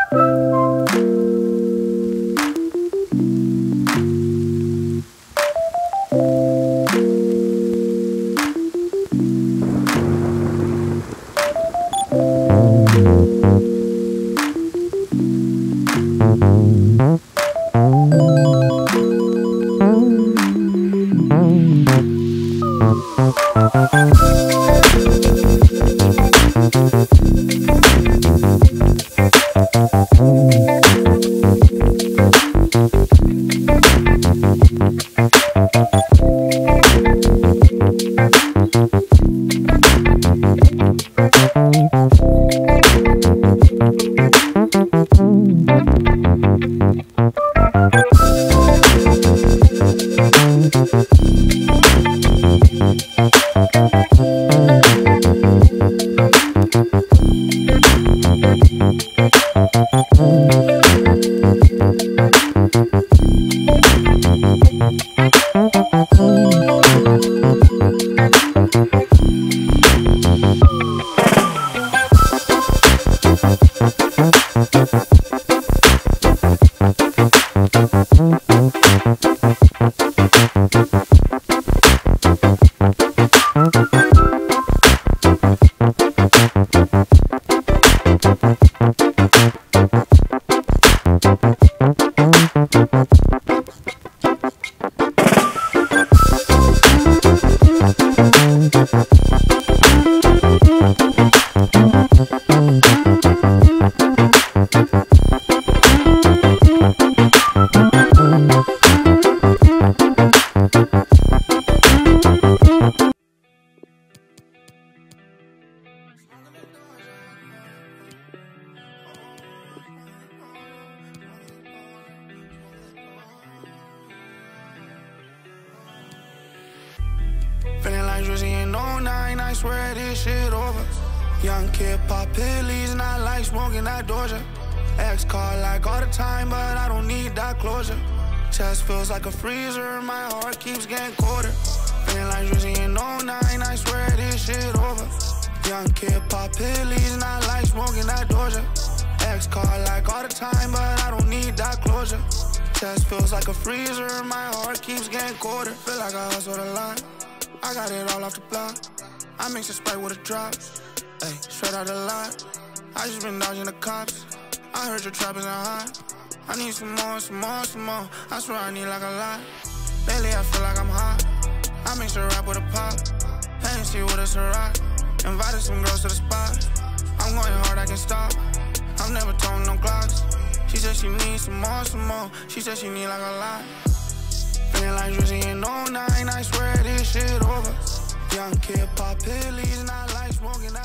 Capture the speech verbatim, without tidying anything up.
Feeling like Drizzy in oh nine, I swear this shit over. Young kid pop pillies, not like smoking that Doja. Ex call like all the time, but I don't need that closure. Chest feels like a freezer, my heart keeps getting colder. Feeling like Drizzy in oh nine, I swear this shit over. Young kid pop pillies, not like smoking that Doja. Ex call like all the time, but I don't need that closure. Chest feels like a freezer, my heart keeps getting colder. Feel like I hustled a lot, I got it all off the block. I mix a Sprite with a drop, ayy, straight out the lot. I just been dodging the cops, I heard your trap isn't hot. I need some more, some more, some more, I swear I need like a lot. Lately I feel like I'm hot, I mix a rap with a pop. Hennessy with a Ciroc, invited some girls to the spot. I'm going hard, I can't stop, I'm never throwing no Glocks. She said she needs some more, some more, she said she need like a lot. Feeling like Drizzy in oh nine, I swear this shit over. Young kid pop pillies, not like smoking.